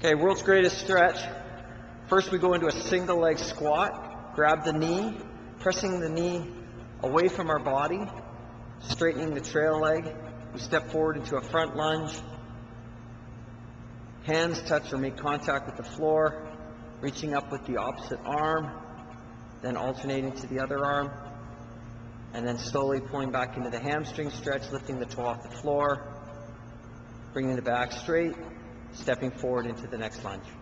Okay, world's greatest stretch. First we go into a single leg squat. Grab the knee, pressing the knee away from our body, straightening the trail leg. We step forward into a front lunge. Hands touch or make contact with the floor, reaching up with the opposite arm, then alternating to the other arm, and then slowly pulling back into the hamstring stretch, lifting the toe off the floor, bringing the back straight, stepping forward into the next lunge.